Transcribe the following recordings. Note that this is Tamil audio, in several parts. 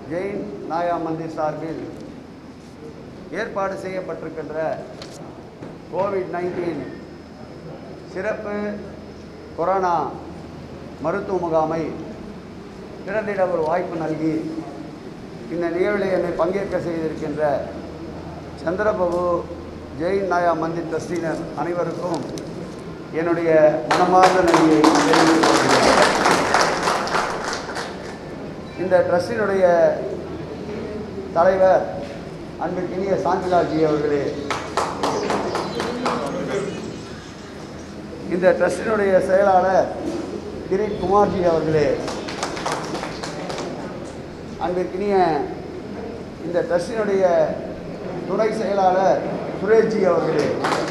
ஜெயின் நாயா மந்திர் சார்பில் ஏற்பாடு செய்யப்பட்டிருக்கின்ற கோவிட்-19 சிறப்பு கொரோனா மருத்துவ முகாமை திறந்திட ஒரு வாய்ப்பு நல்கி இந்த நிகழ்வில் என்னை பங்கேற்க செய்திருக்கின்ற சந்திரபாபு ஜெயின் நாயா மந்திர் ட்ரஸ்டினர் அனைவருக்கும் என்னுடைய மனமார்ந்த நன்றியை தெரிவித்துக் கொள்கிறேன். இந்த ட்ரஸ்டினுடைய தலைவர் அன்பிற்கினிய சாந்திலால்ஜி அவர்களே, இந்த ட்ரஸ்டினுடைய செயலாளர் கிரீட் குமார்ஜி அவர்களே, அன்பிற்கினிய இந்த ட்ரஸ்டினுடைய துணை செயலாளர் சுரேஷ்ஜி அவர்களே,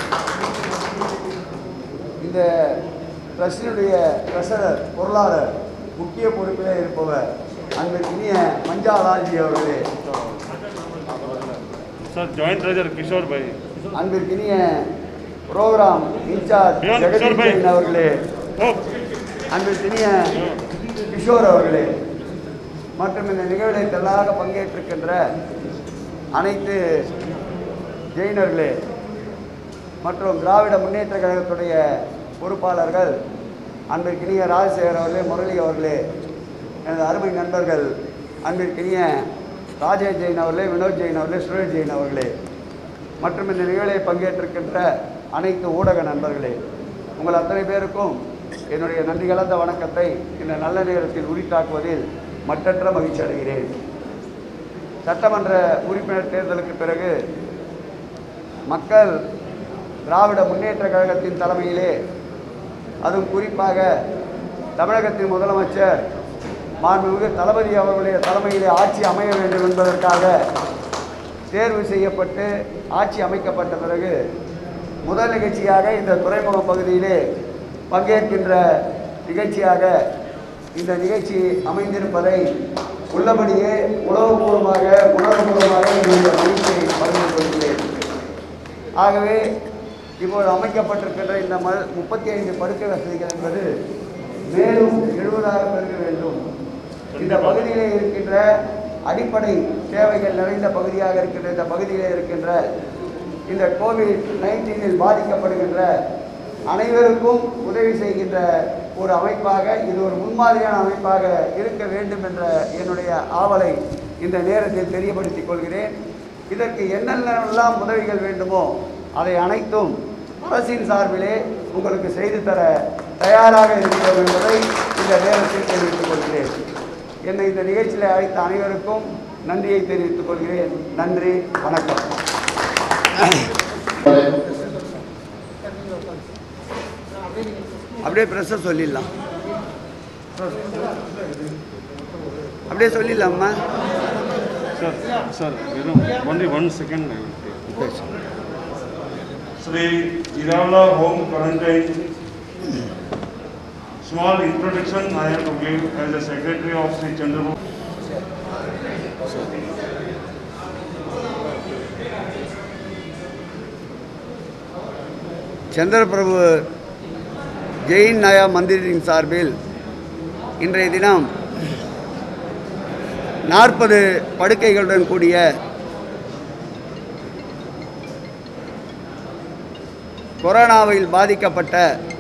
இந்த ட்ரஸ்டினுடைய ட்ரெஷரர் பொருளாளர் முக்கிய பொறுப்பிலே இருப்பவர் அன்பிற்கினிய மஞ்சாலால்ஜி அவர்களே, ஜாயிண்ட் ட்ரெஷரர் கிஷோர் பாய், அன்பிற்கினிய புரோகிராம் இன்சார்ஜ் ஜெகதீஷ் அவர்களே, அன்பிற்கினிய கிஷோர் அவர்களே, மற்றும் இந்த நிகழ்வில் திரளாக பங்கேற்றிருக்கின்ற அனைத்து ஜெயினர்களே மற்றும் திராவிட முன்னேற்ற கழகத்துடைய பொறுப்பாளர்கள் அன்பிற்கினிய ராஜசேகர் அவர்களே, முரளி அவர்களே, எனது அருமை நண்பர்கள் அன்பிற்கினிய ராஜேஷ் ஜெயின் அவர்களே, வினோத் ஜெயின் அவர்களே, சுரேஷ் ஜெயின் அவர்களே, மற்றும் இந்த நிகழ்வில் பங்கேற்றிருக்கின்ற அனைத்து ஊடக நண்பர்களே, உங்கள் அத்தனை பேருக்கும் என்னுடைய நன்றி கலந்த வணக்கத்தை இந்த நல்ல நேரத்தில் உரித்தாக்குவதில் மற்றற்ற மகிழ்ச்சி அடைகிறேன். சட்டமன்ற உறுப்பினர் தேர்தலுக்கு பிறகு மக்கள் திராவிட முன்னேற்ற கழகத்தின் தலைமையிலே, அதுவும் குறிப்பாக தமிழகத்தின் முதலமைச்சர் மாண்புமிகு தளபதி அவர்களுடைய தலைமையிலே ஆட்சி அமைய வேண்டும் என்பதற்காக தேர்வு செய்யப்பட்டு ஆட்சி அமைக்கப்பட்ட பிறகு முதல் நிகழ்ச்சியாக இந்த துறைமுகம் பகுதியிலே பங்கேற்கின்ற நிகழ்ச்சியாக இந்த நிகழ்ச்சி அமைந்திருப்பதை உள்ளபடியே உணர்வுபூர்வமாக இந்த மகிழ்ச்சியை பகிர்ந்து கொள்கிறேன். ஆகவே இப்போது அமைக்கப்பட்டிருக்கின்ற இந்த 35 படுக்கை வசதிகள் என்பது மேலும் 70ஆக பெருக வேண்டும். இந்த பகுதியிலே இருக்கின்ற அடிப்படை தேவைகள் நிறைந்த பகுதியாக இருக்கின்ற இந்த பகுதியிலே இருக்கின்ற இந்த கோவிட்-19 பாதிக்கப்படுகின்ற அனைவருக்கும் உதவி செய்கின்ற ஒரு அமைப்பாக, இது ஒரு முன்மாதிரியான அமைப்பாக இருக்க வேண்டும் என்ற என்னுடைய ஆவலை இந்த நேரத்தில் தெரியப்படுத்திக் கொள்கிறேன். இதற்கு என்னென்னலாம் உதவிகள் வேண்டுமோ அதை அனைத்தும் அரசின் சார்பிலே உங்களுக்கு செய்து தர தயாராக இருக்கிறோம் என்பதை இந்த நேரத்தில் தெரிவித்துக் கொள்கிறேன். என்னை இந்த நிகழ்ச்சியில் அழைத்த அனைவருக்கும் நன்றியை தெரிவித்துக் கொள்கிறேன். நன்றி, வணக்கம். அப்படியே பிரச்சனை சொல்லிடலாம், அப்படியே சொல்லிடலாமா sir? Sir only 1 second. Sri Jiravla home quarantine. Small introduction I have to give as the secretary of Sri Chandrababu. Chandraprabhu Jain நாயா மந்திரின் சார்பில் இன்றைய தினம் 40 படுக்கைகளுடன் கூடிய கொரோனாவில் பாதிக்கப்பட்ட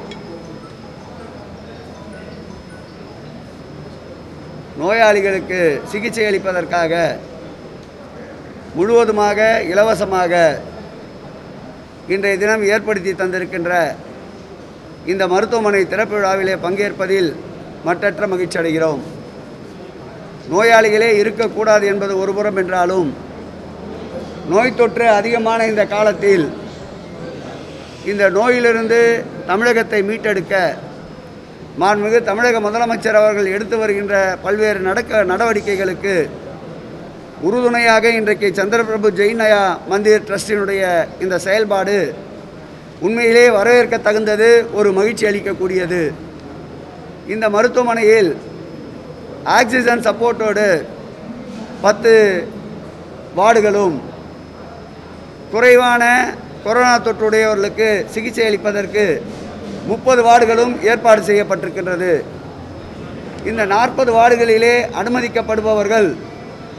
நோயாளிகளுக்கு சிகிச்சை அளிப்பதற்காக முழுவதுமாக இலவசமாக இன்றைய தினம் ஏற்படுத்தி தந்திருக்கின்ற இந்த மருத்துவமனை திறப்பு விழாவிலே பங்கேற்பதில் மற்றற்ற மகிழ்ச்சி அடைகிறோம். நோயாளிகளே இருக்கக்கூடாது என்பது ஒருபுறம் என்றாலும், நோய் தொற்று அதிகமான இந்த காலத்தில் இந்த நோயிலிருந்து தமிழகத்தை மீட்டெடுக்க மாண்புமிகு தமிழக முதலமைச்சர் அவர்கள் எடுத்து வருகின்ற பல்வேறு நடவடிக்கைகளுக்கு உறுதுணையாக இன்றைக்கு சந்திரபிரபு ஜெயின் நாயா மந்திர் ட்ரஸ்டினுடைய இந்த செயல்பாடு உண்மையிலே வரவேற்க தகுந்தது, ஒரு மகிழ்ச்சி அளிக்கக்கூடியது. இந்த மருத்துவமனையில் ஆக்சிஜன் சப்போர்ட்டோடு 10 வார்டுகளும், குறைவான கொரோனா தொற்றுடையவர்களுக்கு சிகிச்சை அளிப்பதற்கு 30 வார்டுகளும் ஏற்பாடு செய்யப்பட்டிருக்கின்றது. இந்த 40 வார்டுகளிலே அனுமதிக்கப்படுபவர்கள்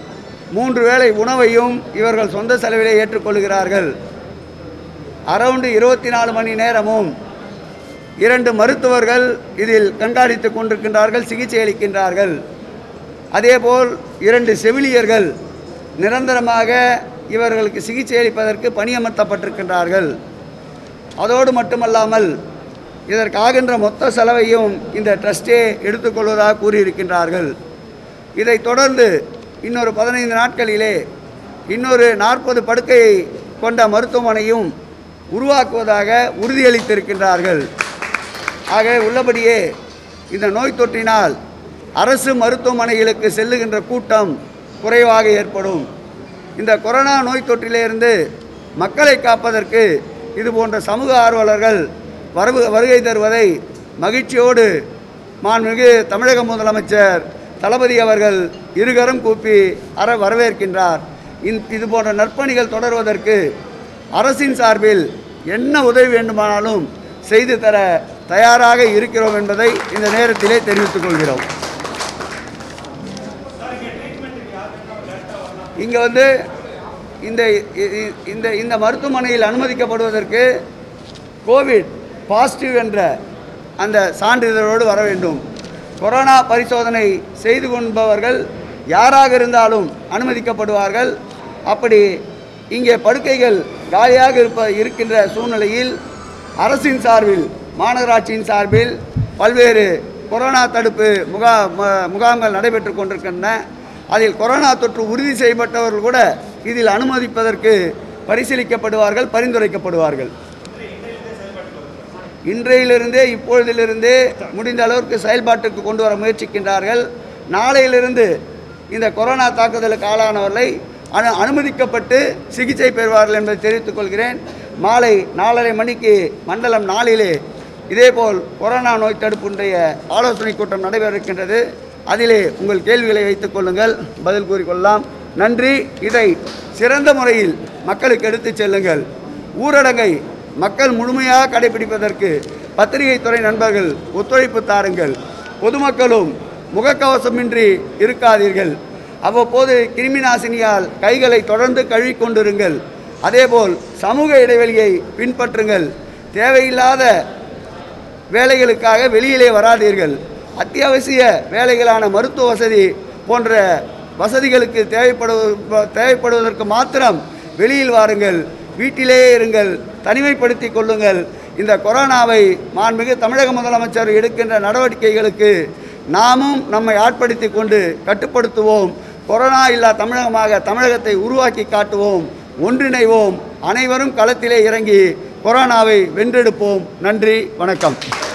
3 வேளை உணவையும் இவர்கள் சொந்த செலவிலே ஏற்றுக்கொள்கிறார்கள். அரௌண்டு 24 மணி நேரமும் 2 மருத்துவர்கள் இதில் கண்காணித்து கொண்டிருக்கின்றார்கள், சிகிச்சை அளிக்கின்றார்கள். அதேபோல் 2 செவிலியர்கள் நிரந்தரமாக இவர்களுக்கு சிகிச்சை அளிப்பதற்கு பணியமர்த்தப்பட்டிருக்கின்றார்கள். அதோடு மட்டுமல்லாமல் இதற்காகின்ற மொத்த செலவையும் இந்த ட்ரஸ்டே எடுத்துக்கொள்வதாக கூறியிருக்கின்றார்கள். இதைத் தொடர்ந்து இன்னொரு 15 நாட்களிலே இன்னொரு 40 படுக்கையை கொண்ட மருத்துவமனையும் உருவாக்குவதாக உறுதியளித்திருக்கின்றார்கள். ஆக உள்ளபடியே இந்த நோய் தொற்றினால் அரசு மருத்துவமனைகளுக்கு செல்லுகின்ற கூட்டம் குறைவாக ஏற்படும். இந்த கொரோனா நோய் தொற்றிலிருந்து மக்களை காப்பதற்கு இதுபோன்ற சமூக ஆர்வலர்கள் வருகை தருவதை மகிழ்ச்சியோடு மாண்புமிகு தமிழக முதலமைச்சர் தளபதி அவர்கள் இருகரம் கூப்பி வரவேற்கின்றார். இது போன்ற நற்பணிகள் தொடர்வதற்கு அரசின் சார்பில் என்ன உதவி வேண்டுமானாலும் செய்து தர தயாராக இருக்கிறோம் என்பதை இந்த நேரத்திலே தெரிவித்துக் கொள்கிறோம். இங்கே இந்த மருத்துவமனையில் அனுமதிக்கப்படுவதற்கு கோவிட் பாசிட்டிவ் என்ற அந்த சான்றிதழோடு வர வேண்டும். கொரோனா பரிசோதனை செய்து கொள்பவர்கள் யாராக இருந்தாலும் அனுமதிக்கப்படுவார்கள். அப்படி இங்கே படுக்கைகள் காலியாக இருக்கின்ற சூழ்நிலையில் அரசின் சார்பில் மாநகராட்சியின் சார்பில் பல்வேறு கொரோனா தடுப்பு முகாம்கள் நடைபெற்று கொண்டிருக்கின்றன. அதில் கொரோனா தொற்று உறுதி செய்யப்பட்டவர்கள் கூட இதில் அனுமதிப்பதற்கு பரிசீலிக்கப்படுவார்கள், பரிந்துரைக்கப்படுவார்கள். இன்றையிலிருந்தே இப்பொழுதிலிருந்தே முடிந்த அளவிற்கு செயல்பாட்டுக்கு கொண்டு வர முயற்சிக்கின்றார்கள். நாளையிலிருந்து இந்த கொரோனா தாக்குதலுக்கு ஆளானவர்களை அனுமதிக்கப்பட்டு சிகிச்சை பெறுவார்கள் என்பதை தெரிவித்துக் கொள்கிறேன். மாலை 4:30 மணிக்கு மண்டலம் 4 இதேபோல் கொரோனா நோய் தடுப்புடைய ஆலோசனை கூட்டம் நடைபெற இருக்கின்றது. அதிலே உங்கள் கேள்விகளை வைத்துக் கொள்ளுங்கள், பதில் கூறிக்கொள்ளலாம். நன்றி. இதை சிறந்த முறையில் மக்களுக்கு எடுத்துச் செல்லுங்கள். ஊரடங்கை மக்கள் முழுமையாக கடைபிடிப்பதற்கு பத்திரிகை துறை நண்பர்கள் ஒத்துழைப்பு தாருங்கள். பொதுமக்களும் முகக்கவசமின்றி இருக்காதீர்கள். அவ்வப்போது கிருமிநாசினியால் கைகளை தொடர்ந்து கழுவிக்கொண்டிருங்கள். அதேபோல் சமூக இடைவெளியை பின்பற்றுங்கள். தேவையில்லாத வேலைகளுக்காக வெளியிலே வராதீர்கள். அத்தியாவசிய வேலைகளான மருத்துவ வசதி போன்ற வசதிகளுக்கு தேவைப்படுவதற்கு மாத்திரம் வெளியில் வாருங்கள். வீட்டிலேயே இருங்கள், தனிமைப்படுத்தி கொள்ளுங்கள். இந்த கொரோனாவை மாண்புமிகு தமிழக முதலமைச்சர் எடுக்கின்ற நடவடிக்கைகளுக்கு நாமும் நம்மை ஆட்படுத்தி கொண்டு கட்டுப்படுத்துவோம். கொரோனா இல்லா தமிழகமாக தமிழகத்தை உருவாக்கி காட்டுவோம். ஒன்றிணைவோம். அனைவரும் களத்திலே இறங்கி கொரோனாவை வென்றெடுப்போம். நன்றி, வணக்கம்.